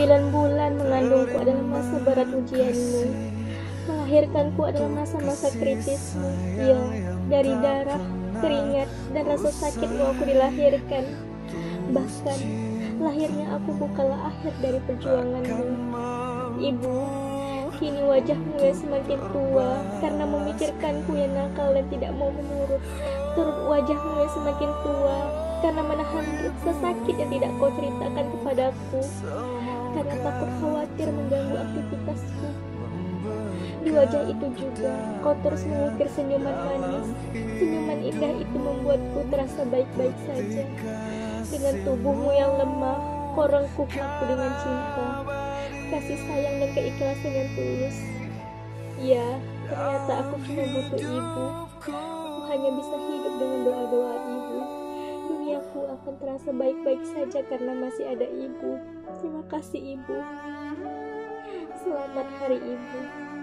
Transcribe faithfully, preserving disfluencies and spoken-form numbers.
Sembilan bulan mengandungku adalah masa berat ujianmu. Melahirkanku adalah masa-masa kritismu. Ya, dari darah, keringat, dan rasa sakitmu aku dilahirkan. Bahkan, lahirnya aku bukanlah akhir dari perjuanganmu. Ibu, kini wajahmu yang semakin tua karena memikirkanku yang nakal dan tidak mau menurut. Turut wajahmu yang semakin tua karena menahan rasa sakit yang tidak kau ceritakan kepadaku, karena takut khawatir mengganggu aktivitasku. Di wajah itu juga kau terus mengukir senyuman manis. Senyuman indah itu membuatku terasa baik-baik saja. Dengan tubuhmu yang lemah, kau rengkuh aku dengan cinta, kasih sayang dan keikhlasan yang tulus. Ya, ternyata aku cuma butuh ibu. Aku hanya bisa hidup dengan doa-doa ibu. Duniaku akan terasa baik-baik saja karena masih ada ibu. Terima kasih ibu. Selamat Hari Ibu.